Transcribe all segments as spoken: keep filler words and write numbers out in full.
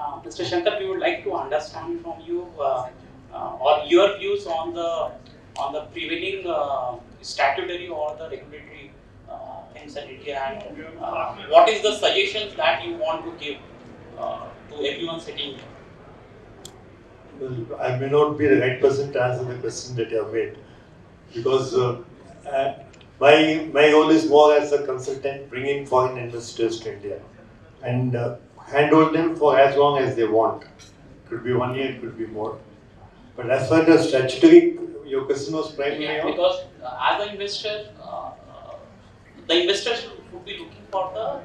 Uh, Mister Shankar, we would like to understand from you uh, uh, or your views on the on the prevailing uh, statutory or the regulatory uh, things in India, and uh, what is the suggestions that you want to give uh, to everyone sitting here? Well, I may not be the right person to answer the question that you have made because uh, uh, my my role is more as a consultant, bringing foreign investors to India and uh, handhold them for as long as they want. Could be one year, it could be more. But as far as statutory, your question was primarily Yeah, on? because uh, as an investor, uh, uh, the investors would be looking for the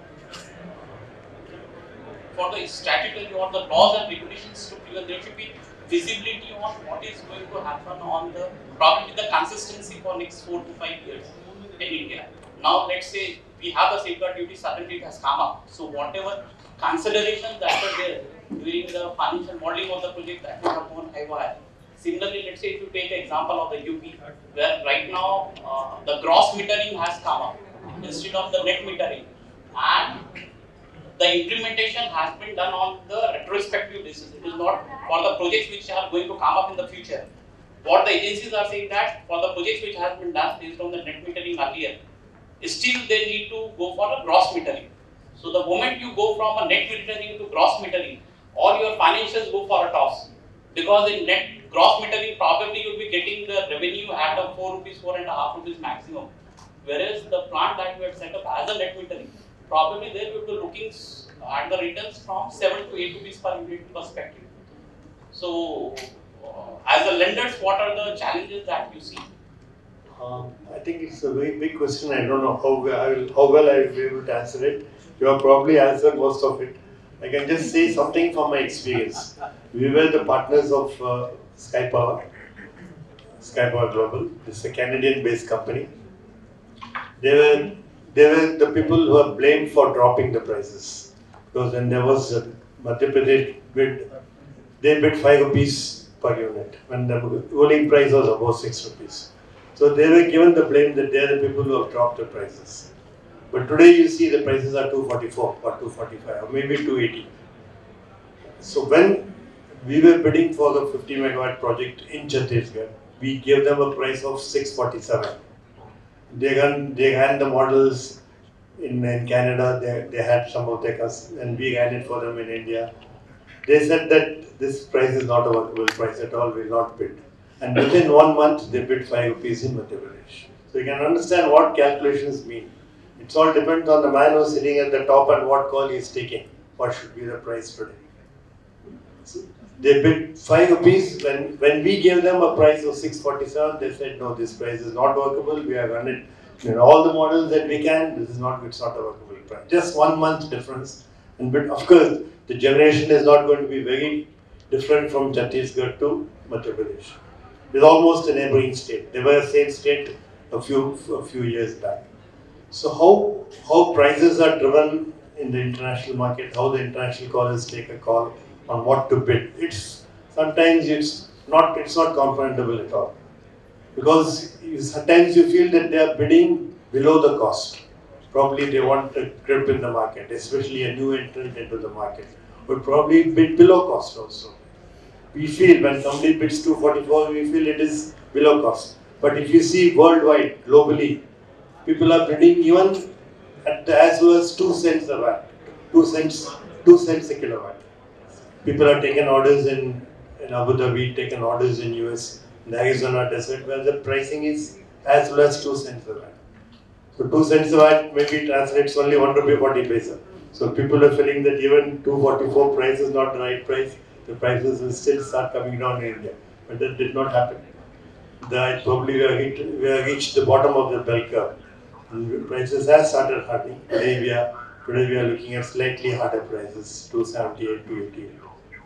for the statutory or the laws and regulations to prevail. There should be visibility on what is going to happen on the probably the consistency for next four to five years in India. Now let's say we have the safeguard duty, suddenly it has come up. So whatever considerations that were there during the financial modeling of the project, that would have gone haywire. Similarly, let's say if you take the example of the U P, where right now uh, the gross metering has come up instead of the net metering, and the implementation has been done on the retrospective basis. It is not for the projects which are going to come up in the future. What the agencies are saying that for the projects which has been done based on the net metering earlier, still they need to go for a gross metering. So the moment you go from a net metering to gross metering, all your financials go for a toss. Because in net gross metering, probably you'll be getting the revenue at a four rupees, four and a half rupees maximum. Whereas the plant that you had set up as a net metering, probably there you will be looking at the returns from seven to eight rupees per unit perspective. So, uh, as a lenders, what are the challenges that you see? Um, I think it's a very big question. I don't know how well I will, how well I will be able to answer it. You have probably answered most of it. I can just say something from my experience. We were the partners of uh, Sky Power, Sky Power Global. It's a Canadian-based company. They were they were the people who are blamed for dropping the prices because when there was a Madhya Pradesh bid, they bid five rupees per unit when the ruling price was above six rupees. So they were given the blame that they are the people who have dropped the prices. But today you see the prices are two forty-four or two forty-five or maybe two eighty. So when we were bidding for the fifty megawatt project in Chhattisgarh, we gave them a price of six forty-seven. They ran, they ran the models in, in Canada, they, they had some of their customers, and we ran it for them in India. They said that this price is not a workable price at all, we will not bid. And within one month, they bid five rupees in Madhya Pradesh. So you can understand what calculations mean. It's all depends on the man who's sitting at the top and what call he is taking. What should be the price today? So they bid five rupees. When, when we gave them a price of six forty-seven, they said, no, this price is not workable. We have run it in all the models that we can. This is not, it's not a workable price. Just one month difference. And but of course, the generation is not going to be very different from Chhattisgarh to Madhya Pradesh. It's almost a neighboring state. They were the same state a few a few years back. So how how prices are driven in the international market, how the international callers take a call on what to bid. It's sometimes it's not it's not comprehensible at all. Because you, sometimes you feel that they are bidding below the cost. Probably they want a grip in the market, especially a new entrant into the market. But probably bid below cost also. We feel when somebody bids two forty-four, we feel it is below cost. But if you see worldwide, globally, people are bidding even at the, as low as two cents a watt, two cents, two cents a kilowatt. People are taking orders in, in Abu Dhabi, taking orders in U S, in the Arizona desert, where the pricing is as low as two cents a watt. So two cents a watt maybe translates only one rupee forty paisa. So people are feeling that even two forty-four price is not the right price. The prices will still start coming down in India. But that did not happen. That probably we have, hit, we have reached the bottom of the bell curve. And prices have started hardening. Today we are today we are looking at slightly harder prices, two seventy-eight, two eighty-eight.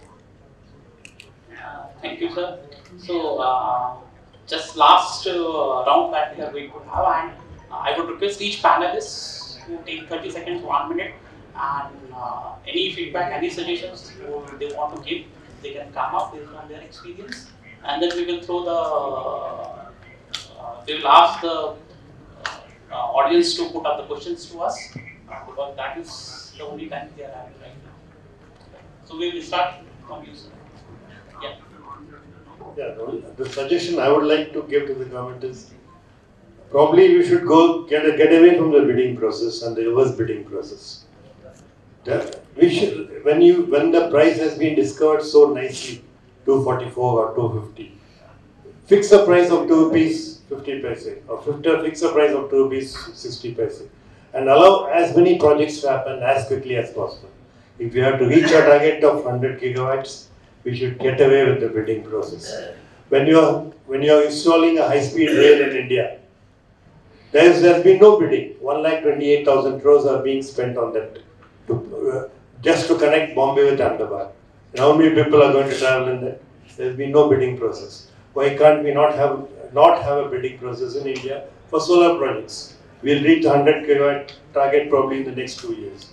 Uh, thank you, sir. So, uh, just last uh, round that we are going to have, and uh, I would request each panelist to take thirty seconds, one minute, and uh, any feedback, any suggestions they want to give, they can come up based on their experience, and then we will throw the, uh, we will ask the uh, audience to put up the questions to us, uh, because that is the only time they are having right now. So we will start from you, sir. Yeah. Yeah, no, the suggestion I would like to give to the government is probably we should go get, get away from the bidding process and the reverse bidding process. The, we should, when you when the price has been discovered so nicely, two forty-four or two fifty, fix a price of two rupees fifty paise or fix a price of two rupees sixty paise and allow as many projects to happen as quickly as possible. If we have to reach our target of one hundred gigawatts, we should get away with the bidding process. When you are when you are installing a high-speed rail in India, there has been no bidding. one lakh twenty-eight thousand crores are being spent on that to, uh, just to connect Bombay with Ahmedabad. And how many people are going to travel in there? There has been no bidding process. Why can't we not have not have a bidding process in India for solar projects? We'll reach the one hundred kilowatt target probably in the next two years.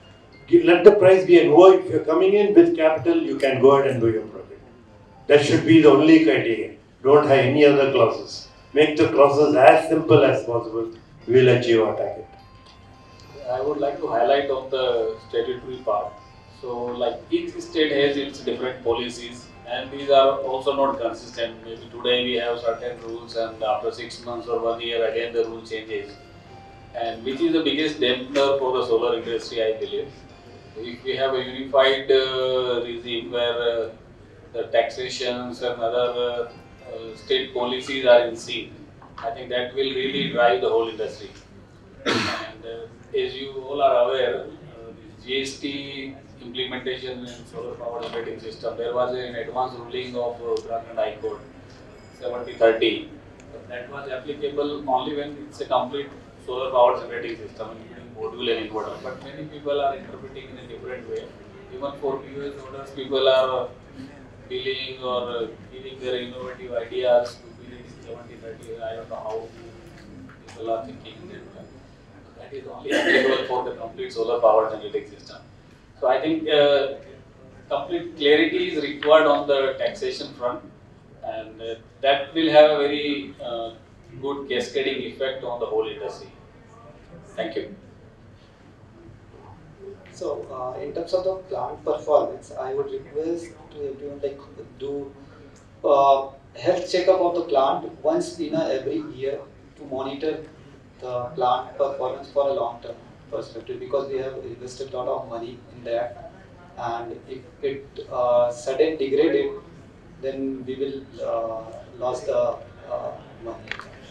Let the price be and if you're coming in with capital, you can go ahead and do your project. That should be the only criteria. Don't have any other clauses. Make the clauses as simple as possible. We will achieve our target. I would like to highlight on the statutory part. So, like each state has its different policies, and these are also not consistent. Maybe today we have certain rules, and after six months or one year, again the rule changes. And which is the biggest dampener for the solar industry, I believe. If we have a unified uh, regime where uh, the taxations and other uh, uh, state policies are in sync, I think that will really drive the whole industry. And uh, as you all are aware, uh, the G S T implementation in solar power generating system, there was an advance ruling of uh, Uttarakhand High Court, seventy thirty. That was applicable only when it's a complete solar power generating system, including module and inverter. But many people are interpreting in a different way. Even for P O S orders, people are billing or uh, giving their innovative ideas to bill it in seventy thirty. I don't know how people are thinking that. That is only applicable for the complete solar power generating system. So I think uh, complete clarity is required on the taxation front, and uh, that will have a very uh, good cascading effect on the whole industry. Thank you. So, uh, in terms of the plant performance, I would request to everyone like do uh, health checkup of the plant once in a every year to monitor the plant performance for a long term perspective, because we have invested a lot of money in that, and if it uh, sudden degraded, then we will uh, lose the uh, money.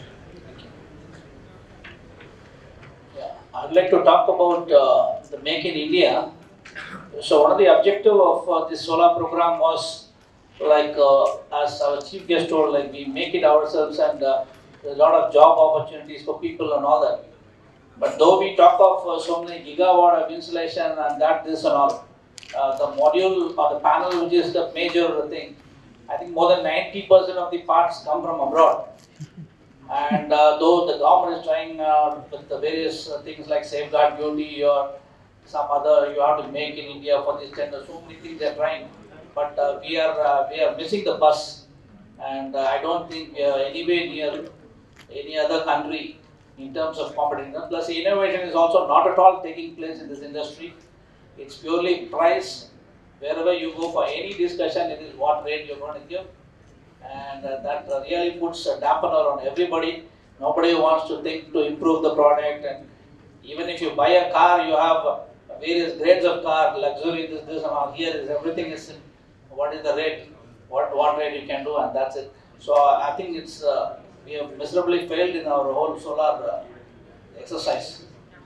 I'd like to talk about uh, the Make in India. So one of the objective of uh, this solar program was, like uh, as our chief guest told, like we make it ourselves, and uh, there's a lot of job opportunities for people and all that. But though we talk of uh, so many gigawatt of insulation and that, this and all, uh, the module or the panel, which is the major thing, I think more than ninety percent of the parts come from abroad. And uh, though the government is trying uh, with the various uh, things like safeguard duty or some other, you have to make in India for this tender, so many things they are trying. But uh, we are uh, we are missing the bus, and uh, I don't think we are anywhere near any other country in terms of competitiveness. Plus, innovation is also not at all taking place in this industry. It's purely price. Wherever you go for any discussion, it is what rate you're going to give. And uh, that uh, really puts a dampener on everybody. Nobody wants to think to improve the product. And even if you buy a car, you have uh, various grades of car, luxury, this, this, and all. Here is everything is what is the rate, what what rate you can do, and that's it. So uh, I think it's uh, we have miserably failed in our whole solar uh, exercise.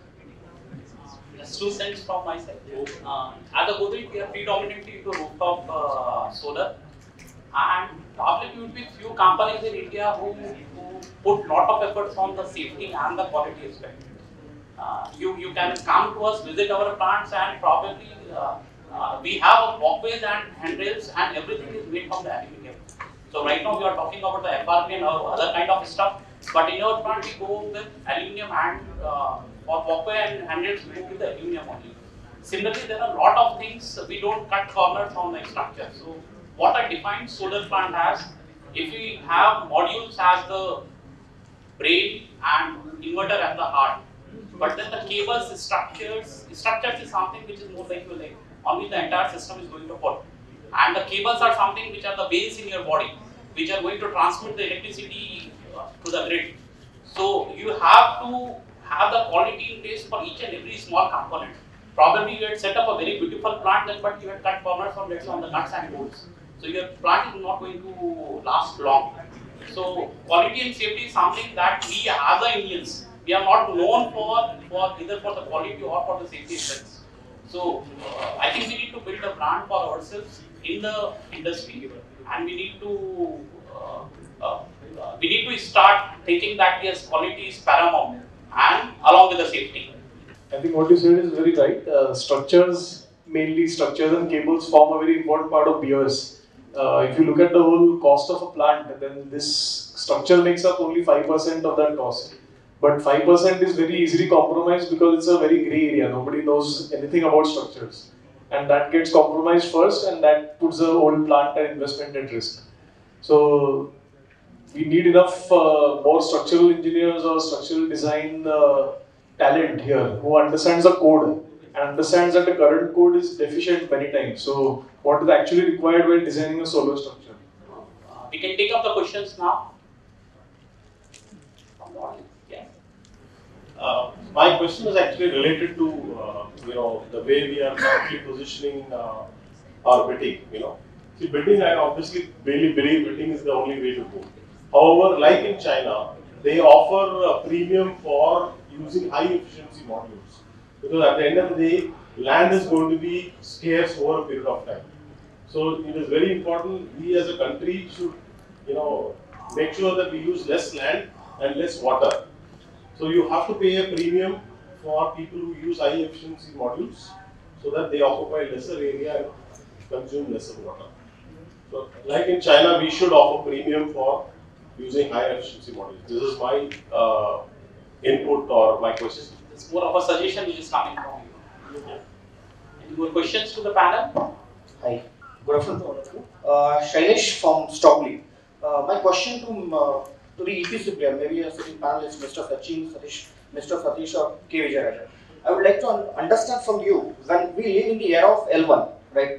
Just two cents from my side. Uh, at the Godrej, we are predominantly into rooftop uh, solar, and probably we would be few companies in India who, who put lot of efforts on the safety and the quality aspect. Uh, you you can come to us, visit our plants, and probably uh, uh, we have walkways and handrails, and everything is made from the aluminum. So right now we are talking about the F R P and other kind of stuff, but in our plant we go with aluminum, and uh, for walkway and handrails we go with the aluminum only. Similarly, there are a lot of things we don't cut corners on the structure. So what a defined solar plant has, if we have modules as the brain and inverter as the heart, but then the cables, structures, structures is something which is more like, like on which the entire system is going to put. And the cables are something which are the veins in your body, which are going to transmit the electricity uh, to the grid. So you have to have the quality in place for each and every small component. Probably you had set up a very beautiful plant, then but you had cut corners on, let's say, on the nuts and bolts. So your plant is not going to last long. So quality and safety is something that we as the Indians, we are not known for, for either for the quality or for the safety aspects. So uh, I think we need to build a brand for ourselves in the industry, and we need to uh, uh, uh, we need to start thinking that yes, quality is paramount, and along with the safety. I think what you said is very right. Uh, structures, mainly structures and cables, form a very important part of B O S. Uh, if you look at the whole cost of a plant, then this structure makes up only five percent of that cost. But five percent is very easily compromised because it's a very grey area. Nobody knows anything about structures. And that gets compromised first, and that puts the whole plant and investment at risk. So we need enough uh, more structural engineers or structural design uh, talent here who understands the code and understands that the current code is deficient many times. So what is actually required when designing a solar structure? Uh, we can take up the questions now. Yeah. Uh, my question is actually related to uh, you know the way we are currently positioning uh, our bidding. You know, see, bidding, I obviously really believe bidding is the only way to go. However, like in China, they offer a premium for using high efficiency modules, because at the end of the day, land is going to be scarce over a period of time. So it is very important we as a country should, you know, make sure that we use less land and less water. So you have to pay a premium for people who use high efficiency modules so that they occupy lesser area and consume lesser water. So like in China, we should offer premium for using high efficiency modules. This is my uh, input or my question. It's more of a suggestion which is coming from you. Any more questions to the panel? Hi, good afternoon to all of you. Uh, Shailesh from Stockley. Uh, my question to uh, to the E P C player, maybe a sitting panelist, Mister Sachin, Satish, Mister Satish or K. Vijayarajan. I would like to un understand from you, when we live in the era of L one, right?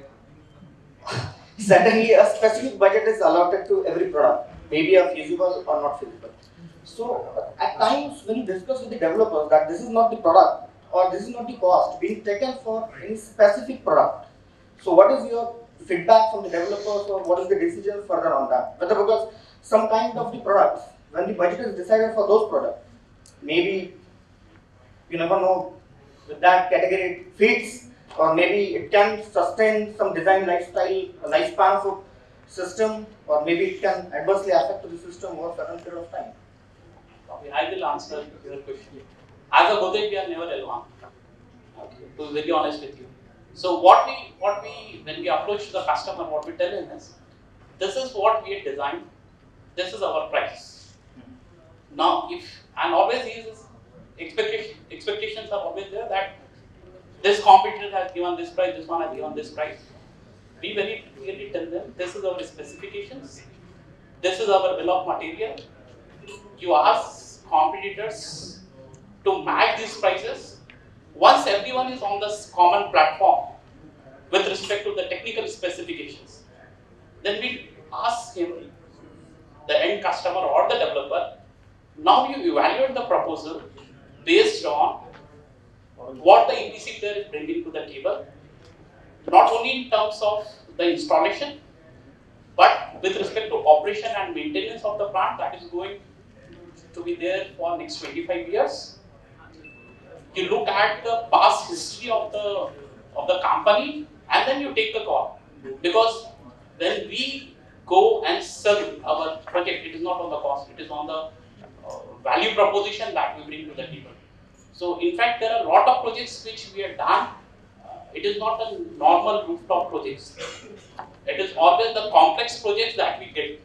Certainly a specific budget is allotted to every product, maybe a feasible or not feasible. So at times when you discuss with the developers that this is not the product or this is not the cost being taken for any specific product. So what is your feedback from the developers, or what is the decision further on that? Whether because some kind of the products, when the budget is decided for those products, maybe you never know with that category it fits, or maybe it can sustain some design lifestyle, lifespan of system, or maybe it can adversely affect the system over a certain period of time. Okay, I will answer your question. As a Godrej, we are never L one. Okay, to be very honest with you. So what we, what we, when we approach the customer, what we tell him is, this is what we had designed, this is our price. Now, if, and always his expectation, expectations are always there that this competitor has given this price, this one has given this price. We very clearly tell them, this is our specifications, this is our bill of material. You ask competitors to match these prices. Once everyone is on this common platform with respect to the technical specifications, then we ask him, the end customer or the developer, now you evaluate the proposal based on what the E P C player is bringing to the table, not only in terms of the installation, but with respect to operation and maintenance of the plant that is going to be there for next twenty-five years. You look at the past history of the of the company, and then you take the call. Because when we go and sell our project, it is not on the cost, it is on the uh, value proposition that we bring to the table. So in fact, there are a lot of projects which we have done. Uh, it is not a normal rooftop projects. It is always the complex projects that we get.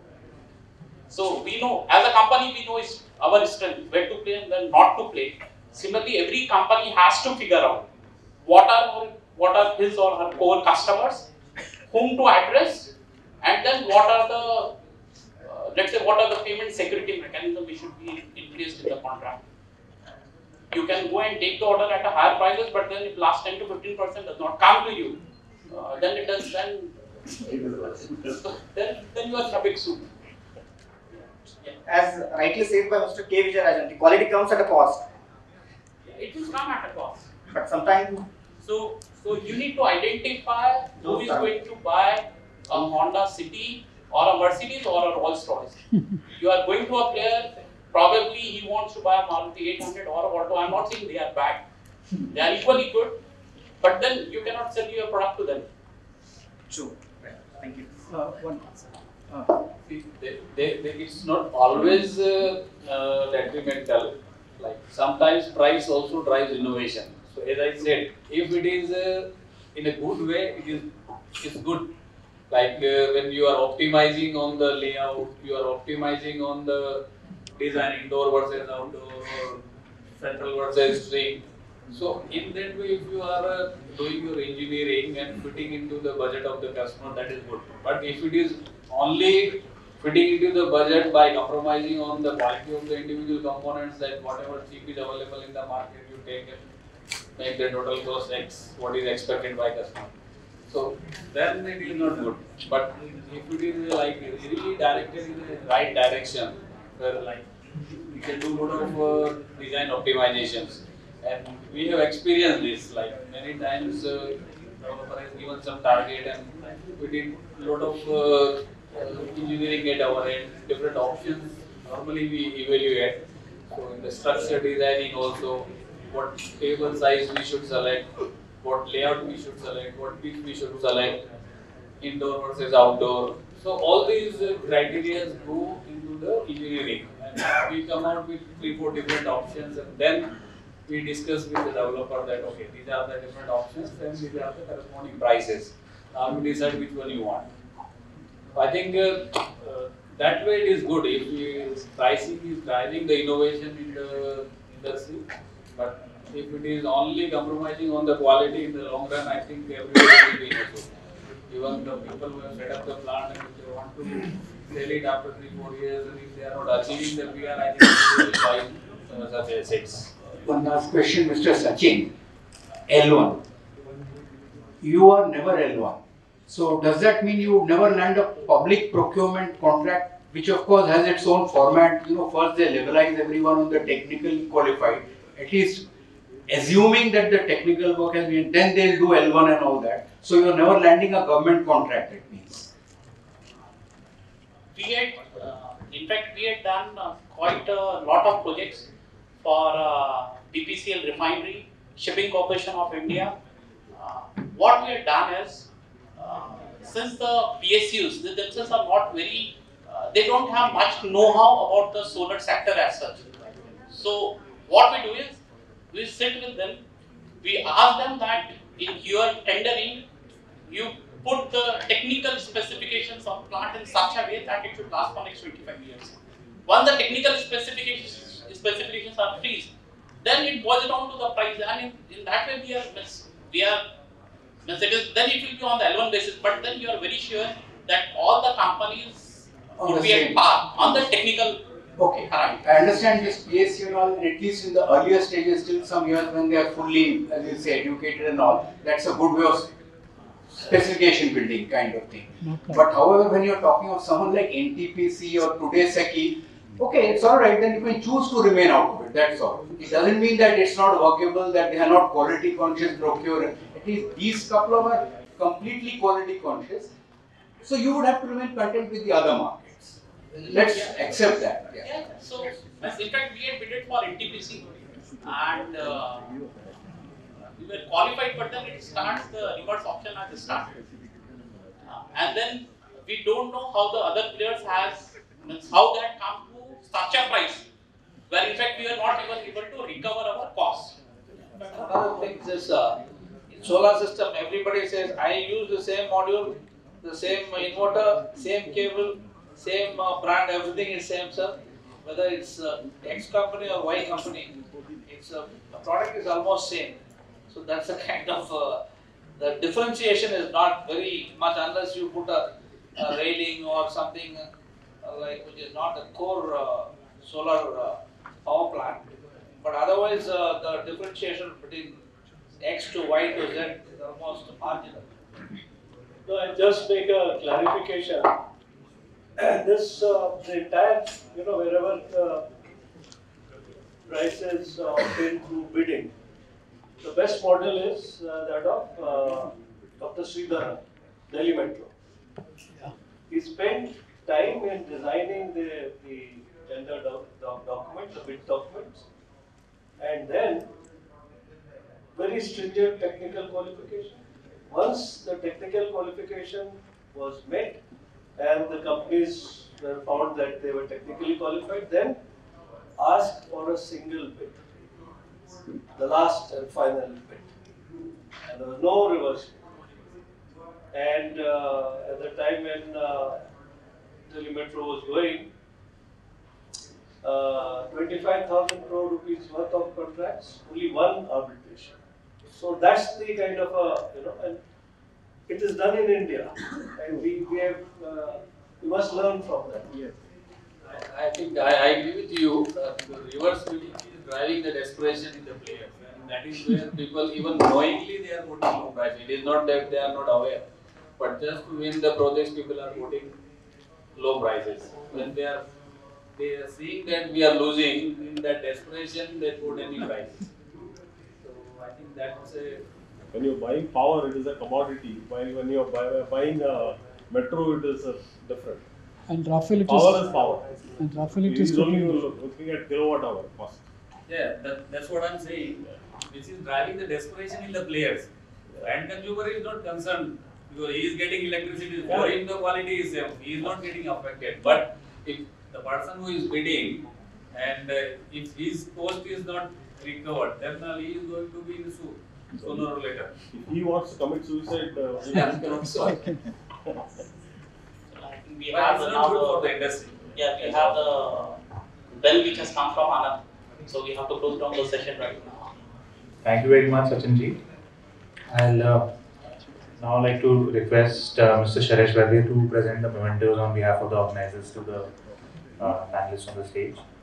So we know, as a company, we know is our strength, where to play and where not to play. Similarly, every company has to figure out what are what are his or her core customers, whom to address, and then what are the uh, let's say what are the payment security mechanisms which should be in place in the contract. You can go and take the order at a higher prices, but then if last ten to fifteen percent does not come to you, uh, then it does then then then you are in a big soup. As rightly said by Mister K. Vijayarajan, the quality comes at a cost. It will come at a cost. But sometimes, So so you need to identify who is going to buy a Honda City or a Mercedes or a Rolls Royce. You are going to a player, probably he wants to buy a Maruti eight hundred or a Auto. I'm not saying they are bad. They are equally good, but then you cannot sell your product to them. true. Right. Thank you. Uh, one. See, they, they, they, it's not always uh, uh, detrimental. Like sometimes price also drives innovation. So as I said, if it is uh, in a good way, it is it's good. Like uh, when you are optimizing on the layout, you are optimizing on the design, indoor versus outdoor, or central versus string. So in that way, if you are uh, doing your engineering and fitting into the budget of the customer, that is good. But if it is only fitting into the budget by compromising on the quality of the individual components, that whatever cheap is available in the market, you take it, make the total cost X, what is expected by customer. So then it is not good. But if it is like really directed in the right direction, where like we can do lot of uh, design optimizations, and we have experienced this. Like many times, uh, developer has given some target, and we did lot of uh, uh, engineering at our end, different options. Normally we evaluate. So in the structure designing also, what table size we should select, what layout we should select, what pitch we should select, indoor versus outdoor. So all these uh, criteria go into the engineering, and we come out with three, four different options, and then we discuss with the developer that okay, these are the different options, then these are the corresponding prices. Now you decide which one you want. I think uh, uh, that way it is good if we, pricing is driving the innovation in the industry, but if it is only compromising on the quality in the long run, I think everybody will be in a soup. Even the people who have set up the plant, and if they want to sell it after three, four years, and if they are not achieving the P R, I think they will buy uh, such assets. One last question, Mister Sachin. L one. You are never L one. So does that mean you never land a public procurement contract, which of course has its own format? You know, first they levelize everyone on the technically qualified, at least assuming that the technical work has been, then they'll do L one and all that. So you're never landing a government contract, it means. We had, uh, in fact, we had done uh, quite a lot of projects for uh, B P C L Refinery, Shipping Corporation of India. Uh, what we had done is, uh, since the P S Us, they themselves are not very, uh, they don't have much know-how about the solar sector as such. So what we do is, we sit with them, we ask them that in your tendering, you put the technical specifications of plant in such a way that it should last for next twenty-five years. Once the technical specifications specifications are freeze, then it boils down to the price, and in, in that way we are we are it is, then it will be on the L one basis. But then you are very sure that all the companies On would the be at same. par on the technical. Okay, Correct. I understand this P S U and all, at least in the earlier stages, till some years when they are fully, as you say, educated and all, that's a good way of specification building kind of thing. But however, when you're talking of someone like N T P C or today Seki, okay, it's alright, then you can choose to remain out of it, that's all. It doesn't mean that it's not workable, that they are not quality conscious procurers. At least these couple of are completely quality conscious. So you would have to remain content with the other markets. Let's Yeah. accept that. Yeah. Yeah, so as in fact we had bid for N T P C and uh, we were qualified, but then it starts the reverse auction at the start, uh, and then we don't know how the other players has means how they had come to such a price, where in fact we are not even able to recover our cost. Another thing is, uh, in solar system, everybody says, I use the same module, the same inverter, same cable, same uh, brand, everything is same, sir. Whether it's uh, X company or Y company, it's uh, the product is almost same. So that's a kind of, uh, the differentiation is not very much unless you put a, a railing or something uh, like which is not a core uh, solar uh, power plant. But otherwise, uh, the differentiation between X to Y to Z is almost marginal. No, I'll just make a clarification. This, uh, the entire, you know, wherever the prices are obtained through bidding, the best model is uh, that of uh, Doctor Sridhar, Delhi Metro. He spent time in designing the, the tender doc, doc, document, the bid documents, and then very stringent technical qualification. Once the technical qualification was met and the companies were found that they were technically qualified, then ask for a single bid, the last and final bid. And there was no reverse bid. And uh, at the time when uh, Delhi Metro was going, uh, twenty-five thousand crore rupees worth of contracts, only one arbitration. So that's the kind of a, you know, and it is done in India, and we, we have, uh, we must learn from that. Yes. I, I think I, I agree with you. Uh, the reverse bidding is driving the desperation in the players, and that is where people, even knowingly, they are putting low price. It is not that they are not aware, but just to win the projects, people are putting low prices. When they are they are seeing that we are losing, in that desperation, they put any price. So I think that's a. When you're buying power, it is a commodity. While when you're buy, buying a metro, it is a different. And Rafael, it power is, is power. And Rafael, it He is is only totally- looking at kilowatt hour cost. Yeah, that, that's what I'm saying. Which is driving the desperation in the players. The end consumer is not concerned because he is getting electricity. For him, the quality is same. He is not getting affected. But if the person who is bidding and uh, if his cost is not recovered, then uh, he is going to be in issue sooner or later. If he wants to commit suicide, uh, he Yeah, cannot so- I think we But have it's the, not good now for the, the industry. yeah, we have the bell which has come from Anand. So we have to close down the session right now. Thank you very much, Sachin ji. I'll uh, now like to request uh, Mister Sharesh Vaidya to present the mementos on behalf of the organizers to the uh, panelists on the stage.